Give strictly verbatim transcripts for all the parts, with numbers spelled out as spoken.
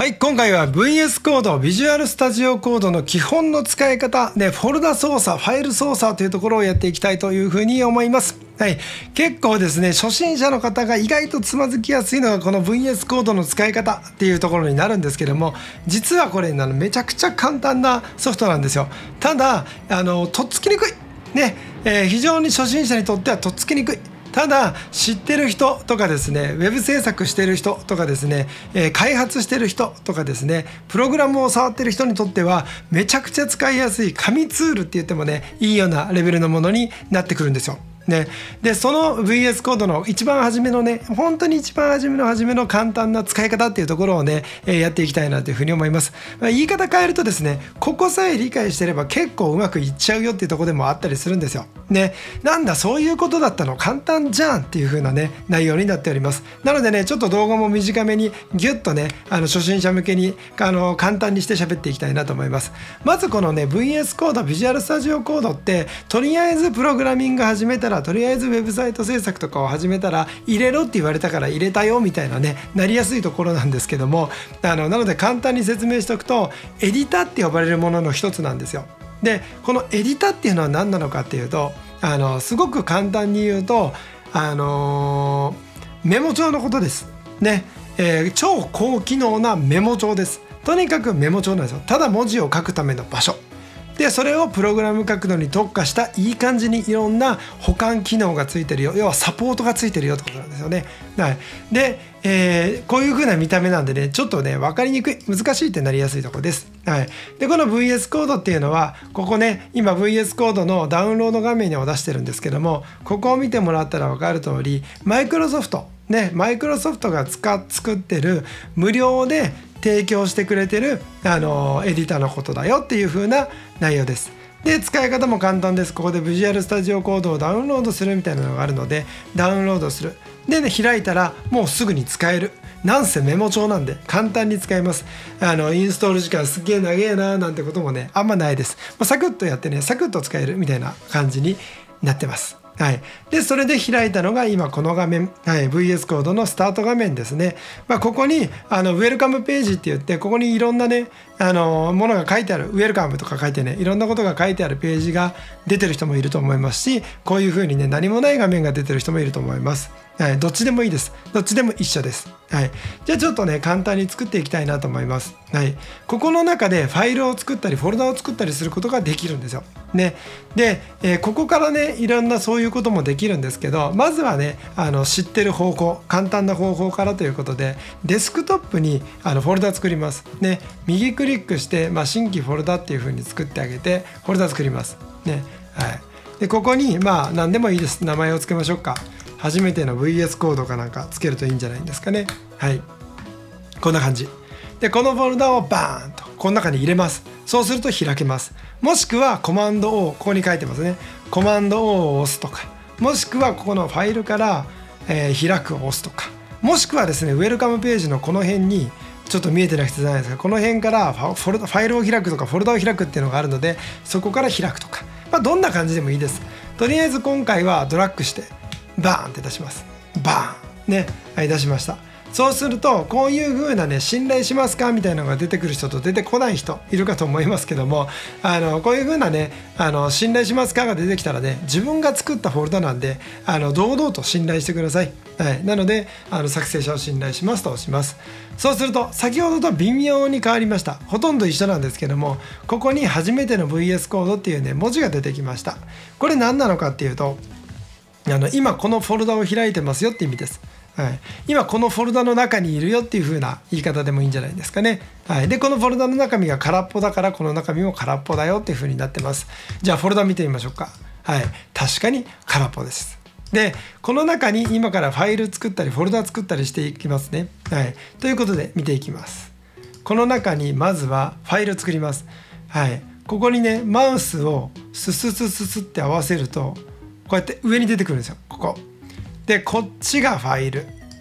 はい、今回は ブイエス コード、ビジュアルスタジオコードの基本の使い方で、フォルダ操作、ファイル操作というところをやっていきたいというふうに思います。はい、結構ですね、初心者の方が意外とつまずきやすいのがこの ブイエス コードの使い方っていうところになるんですけども、実はこれめちゃくちゃ簡単なソフトなんですよ。ただあのとっつきにくいね、えー、非常に初心者にとってはとっつきにくい。ただ知ってる人とかですね、ウェブ制作してる人とかですね、えー、開発してる人とかですね、プログラムを触ってる人にとってはめちゃくちゃ使いやすい神ツールって言ってもね、いいようなレベルのものになってくるんですよ。ね、でその ブイエス コードの一番初めのね、本当に一番初めの初めの簡単な使い方っていうところをね、えー、やっていきたいなというふうに思います。まあ、言い方変えるとですね、ここさえ理解してれば結構うまくいっちゃうよっていうところでもあったりするんですよ。ね、なんだそういうことだったの、簡単じゃんっていう風なね内容になっております。なのでね、ちょっと動画も短めにギュッとね、あの初心者向けにあの簡単にして喋っていきたいなと思います。まずこのね ブイエス コード、ビジュアルスタジオコードって、とりあえずプログラミング始めたら、とりあえずウェブサイト制作とかを始めたら入れろって言われたから入れたよみたいなね、なりやすいところなんですけども、あのなので簡単に説明しておくと、エディタって呼ばれるものの一つなんですよ。でこのエディタっていうのは何なのかっていうと、あのすごく簡単に言うと、あのー、メモ帳のことですね、えー、超高機能なメモ帳です。とにかくメモ帳なんですよ。ただ文字を書くための場所で、それをプログラム書くのに特化したいい感じにいろんな保管機能がついてるよ、要はサポートがついてるよってことなんですよね。はい、で、えー、こういう風な見た目なんでね、ちょっとね分かりにくい、難しいってなりやすいところです。はい、でこの ブイエス コードっていうのは、ここね、今 ブイエス コードのダウンロード画面を出してるんですけども、ここを見てもらったら分かる通り、マイクロソフトね、マイクロソフトが使作ってる無料で提供してくれてるあのエディターのことだよっていう風な内容です。で使い方も簡単です。ここでビジュアルスタジオコードをダウンロードするみたいなのがあるので、ダウンロードするで、ね、開いたらもうすぐに使える。なんせメモ帳なんで簡単に使えます。あのインストール時間すっげえ長えななんてこともね、あんまないです。まあ、サクッとやってね、サクッと使えるみたいな感じになってます。はい、でそれで開いたのが今この画面、はい、ブイエス コードのスタート画面ですね。まあ、ここにあのウェルカムページって言って、ここにいろんなねあのものが書いてある、ウェルカムとか書いてね、いろんなことが書いてあるページが出てる人もいると思いますし、こういう風にね何もない画面が出てる人もいると思います。はい、どっちでもいいです。どっちでも一緒です。はい、じゃあちょっとね簡単に作っていきたいなと思います。はい、ここの中でファイルを作ったりフォルダを作ったりすることができるんですよ。ね、で、えー、ここからねいろんなそういうこともできるんですけど、まずはねあの知ってる方法、簡単な方法からということで、デスクトップにあのフォルダ作ります。ね、右クリックして、まあ、新規フォルダっていう風に作ってあげてフォルダ作ります。ね、はい、でここにまあ何でもいいです。名前を付けましょうか。初めての ブイエス コードかなんかつけるといいんじゃないんですかね。はい、こんな感じで、このフォルダをバーンとこの中に入れます。そうすると開けます。もしくはコマンド O、 ここに書いてますね、コマンド O を押すとか、もしくはここのファイルから、えー、開くを押すとか、もしくはですねウェルカムページのこの辺にちょっと見えてない人じゃないですか、この辺からフォルダ、ファイルを開くとかフォルダを開くっていうのがあるので、そこから開くとか、まあ、どんな感じでもいいです。とりあえず今回はドラッグしてバーンって出します。バーンね、はい、出しました。そうするとこういう風なね、信頼しますかみたいなのが出てくる人と出てこない人いるかと思いますけども、あのこういう風なね、あの信頼しますかが出てきたらね、自分が作ったフォルダなんで、あの堂々と信頼してください。はい、なのであの作成者を信頼しますと押します。そうすると先ほどと微妙に変わりました。ほとんど一緒なんですけども、ここに初めての ブイエス コードっていうね文字が出てきました。これ何なのかっていうと、あの今このフォルダを開いてますよって意味です。はい、今このフォルダの中にいるよっていう風な言い方でもいいんじゃないですかね。はい、でこのフォルダの中身が空っぽだから、この中身も空っぽだよっていう風になってます。じゃあフォルダ見てみましょうか。はい、確かに空っぽです。でこの中に今からファイル作ったりフォルダ作ったりしていきますね。はい、ということで見ていきます。この中にまずはファイル作ります。はい、ここにねマウスをスススススって合わせるとこうやって上に出てくるんですよ。ここでこっちがファイル、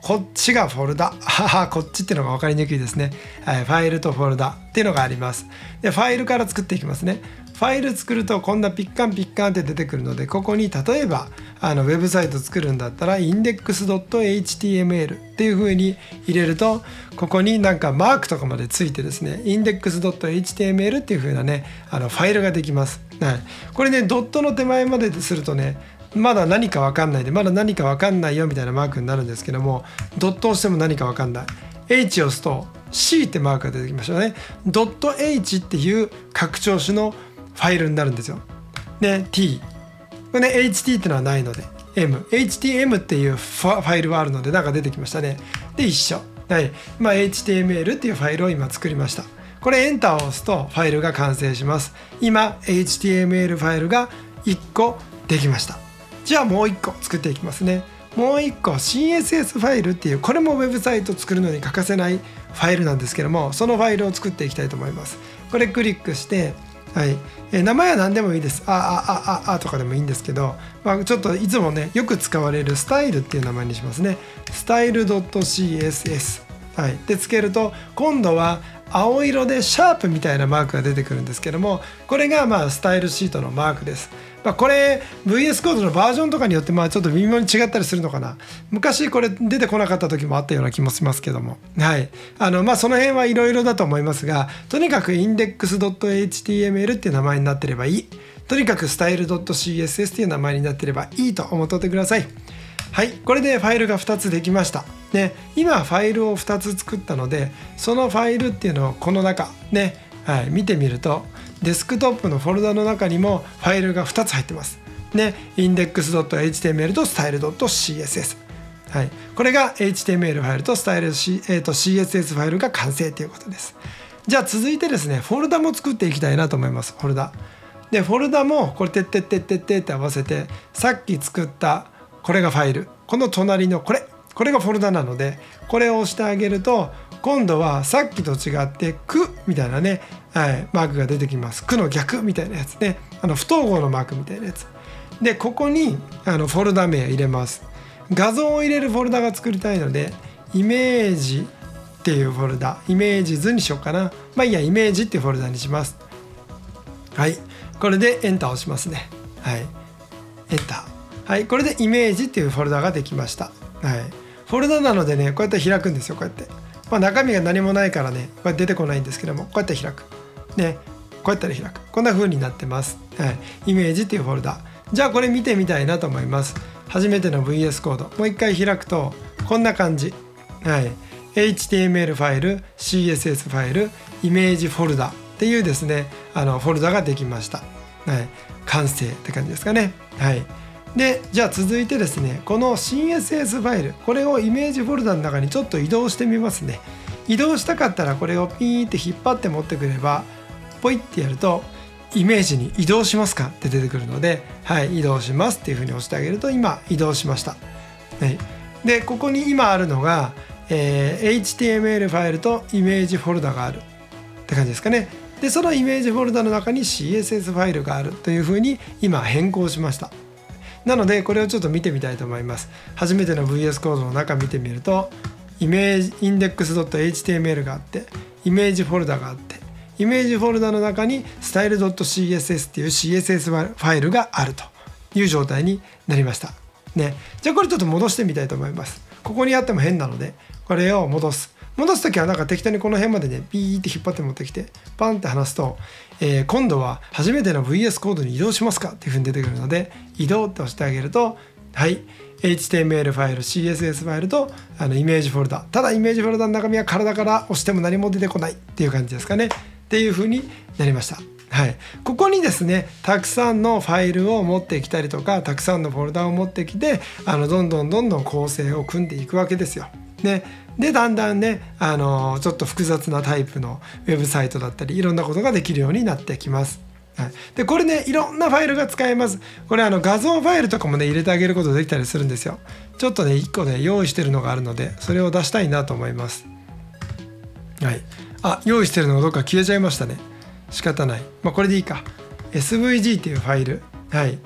こっちがフォルダははこっちっていうのが分かりにくいですね、はい、ファイルとフォルダっていうのがあります。でファイルから作っていきますね。ファイル作るとこんなピッカンピッカンって出てくるので、ここに例えばあのウェブサイト作るんだったら インデックスドットエイチティーエムエル っていう風に入れると、ここになんかマークとかまでついてですね インデックスドットエイチティーエムエル っていう風なねあのファイルができます、はい、これねドットの手前まででするとねまだ何か分かんないでまだ何か分かんないよみたいなマークになるんですけども、ドットを押しても何か分かんない。 H を押すと C ってマークが出てきましたね。ドット H っていう拡張子のファイルになるんですよ。で T これね エイチティー ってのはないので M、エイチティーエム っていうファイルはあるのでなんか出てきましたね。で一緒、はい、まあ エイチティーエムエル っていうファイルを今作りました。これエンターを押すとファイルが完成します。今 エイチティーエムエル ファイルがいっこできました。じゃあもういっこ作っていきますね。もういっこ シーエスエス ファイルっていう、これもウェブサイト作るのに欠かせないファイルなんですけども、そのファイルを作っていきたいと思います。これクリックして、はい、え名前は何でもいいです。あああああとかでもいいんですけど、まあ、ちょっといつもねよく使われるスタイルっていう名前にしますね。スタイル ドットシーエスエス、はい、でつけると今度は青色でシャープみたいなマークが出てくるんですけども、これがまあスタイルシートのマークです。まあ、これ ブイエス コードのバージョンとかによってまあちょっと微妙に違ったりするのかな。昔これ出てこなかった時もあったような気もしますけども、はい、あのまあその辺はいろいろだと思いますが、とにかく インデックスドットエイチティーエムエル っていう名前になってればいい。とにかく スタイル ドットシーエスエス っていう名前になってればいいと思っとってください。はい、これでファイルがふたつできました。ね、今ファイルをふたつ作ったので、そのファイルっていうのをこの中ね、はい、見てみるとデスクトップのフォルダの中にもファイルがふたつ入ってます。ね、インデックスドットエイチティーエムエル と スタイル ドットシーエスエス、はい、これが エイチティーエムエル ファイルと スタイル、C えー、と シーエスエス ファイルが完成ということです。じゃあ続いてですね、フォルダも作っていきたいなと思います。フォルダでフォルダもこれてってってってってって合わせて、さっき作ったこれがファイル、この隣のこれこれがフォルダなので、これを押してあげると今度はさっきと違って「く」みたいなね、はい、マークが出てきます。「く」の逆みたいなやつね、あの不統合のマークみたいなやつで、ここにあのフォルダ名入れます。画像を入れるフォルダが作りたいのでイメージっていうフォルダ、イメージ図にしようかな。まあいいや、イメージっていうフォルダにします。はい、これでエンターを押しますね。はい、エンター。はい、これでイメージっていうフォルダができました。はい、フォルダなのでね、こうやって開くんですよ。こうやって、まあ、中身が何もないからね、こうやって出てこないんですけども、こうやって開くね、こうやったら開く、こんな風になってます。はい、イメージっていうフォルダ。じゃあこれ見てみたいなと思います。初めての ブイエス コード、もう一回開くとこんな感じ。はい、エイチティーエムエル ファイル、シーエスエス ファイル、イメージフォルダっていうですね、あのフォルダができました。はい、完成って感じですかね。はい。でじゃあ続いてですね、この シーエスエス ファイル、これをイメージフォルダの中にちょっと移動してみますね。移動したかったらこれをピーって引っ張って持ってくれば、ポイってやるとイメージに移動しますかって出てくるので、はい、移動しますっていうふうに押してあげると今移動しました。はい、でここに今あるのが、えー、エイチティーエムエル ファイルとイメージフォルダがあるって感じですかね。でそのイメージフォルダの中に シーエスエス ファイルがあるというふうに今変更しました。なのでこれをちょっと見てみたいと思います。初めての ブイエス コードの中見てみると、イメージインデックスドットエイチティーエムエル があって、イメージフォルダがあって、イメージフォルダの中に スタイル ドットシーエスエス っていう シーエスエス ファイルがあるという状態になりました。ね、じゃあこれちょっと戻してみたいと思います。ここにあっても変なので、これを戻す。戻すときはなんか適当にこの辺までね、ピーって引っ張って持ってきて、パンって離すと、えー、今度は初めての ブイエス コードに移動しますかっていうふうに出てくるので、移動って押してあげると、はい、エイチティーエムエル ファイル、シーエスエス ファイルとあのイメージフォルダ。ただイメージフォルダの中身は体から押しても何も出てこないっていう感じですかね。っていうふうになりました。はい、ここにですね、たくさんのファイルを持ってきたりとか、たくさんのフォルダを持ってきて、あのどんどんどんどん構成を組んでいくわけですよ。ね、でだんだんね、あのちょっと複雑なタイプのウェブサイトだったりいろんなことができるようになってきます。はい、でこれね、いろんなファイルが使えます。これあの画像ファイルとかもね入れてあげることできたりするんですよ。ちょっとねいっこね用意してるのがあるので、それを出したいなと思います。はい、あ、用意してるのがどっか消えちゃいましたね。仕方ない。まあこれでいいか。エスブイジー っていうファイル、はい、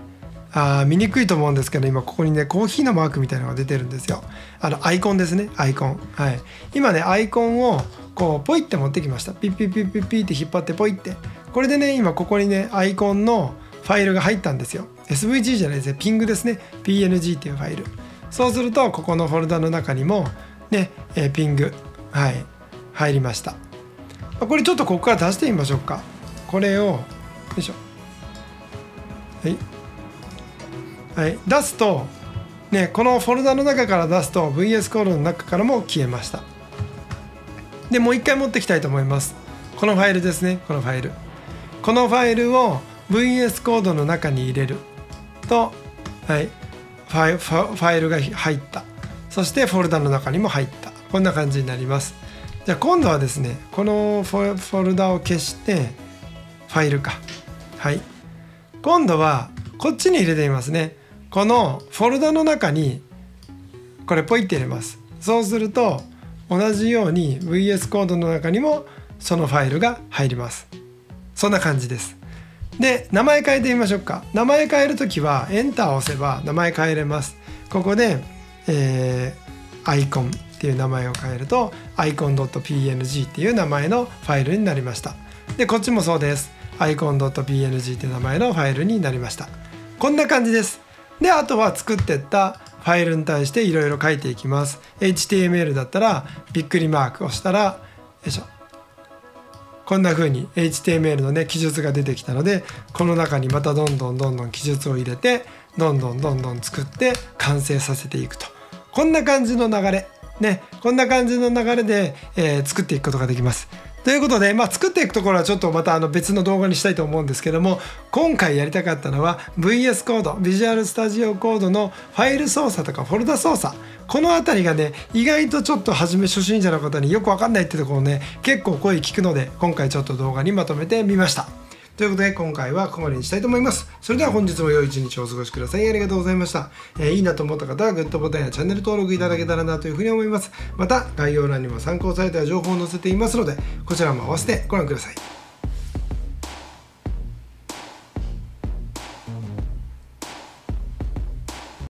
あ見にくいと思うんですけど、今ここにねコーヒーのマークみたいなのが出てるんですよ。あのアイコンですね、アイコン。はい、今ねアイコンをこうポイって持ってきました。ピッピッピッピッピッって引っ張ってポイって、これでね今ここにねアイコンのファイルが入ったんですよ。 エスブイジー じゃないですね、ピングですね、 ピーエヌジー っていうファイル。そうするとここのフォルダの中にもね、えー、ピング、はい、入りました。これちょっとここから出してみましょうか。これをよいしょ、はいはい、出すと、ね、このフォルダの中から出すと ブイエス コードの中からも消えました。でもう一回持ってきたいと思います。このファイルですね、このファイル。このファイルを ブイエス コードの中に入れると、はい、ファイ、ファ、ファイルが入った。そしてフォルダの中にも入った。こんな感じになります。じゃあ今度はですね、このフォ、フォルダを消してファイルか。はい。今度はこっちに入れてみますね。このフォルダの中にこれポイって入れます。そうすると同じように ブイエス コードの中にもそのファイルが入ります。そんな感じです。で、名前変えてみましょうか。名前変えるときはエンターを押せば名前変えれます。ここで、えー、アイコンっていう名前を変えると アイコンドットピーエヌジー っていう名前のファイルになりました。で、こっちもそうです。アイコンドットピーエヌジー っていう名前のファイルになりました。こんな感じです。で、あとは作ってったファイルに対していろいろ書いていきます。エイチティーエムエル だったらびっくりマークをしたら、よいしょ、こんな風に エイチティーエムエル のね記述が出てきたので、この中にまたどんどんどんどん記述を入れてどんどんどんどん作って完成させていくと、こんな感じの流れね、こんな感じの流れで、えー、作っていくことができます。ということで、まあ、作っていくところはちょっとまたあの別の動画にしたいと思うんですけども、今回やりたかったのは ブイエス コード、ビジュアルスタジオコードのファイル操作とかフォルダ操作、このあたりがね意外とちょっと初め初心者の方によく分かんないってところをね結構声聞くので、今回ちょっと動画にまとめてみました。ということで今回はここまでにしたいと思います。それでは本日も良い一日をお過ごしください。ありがとうございました。えー、いいなと思った方はグッドボタンやチャンネル登録いただけたらなというふうに思います。また概要欄にも参考サイトや情報を載せていますので、こちらも合わせてご覧ください。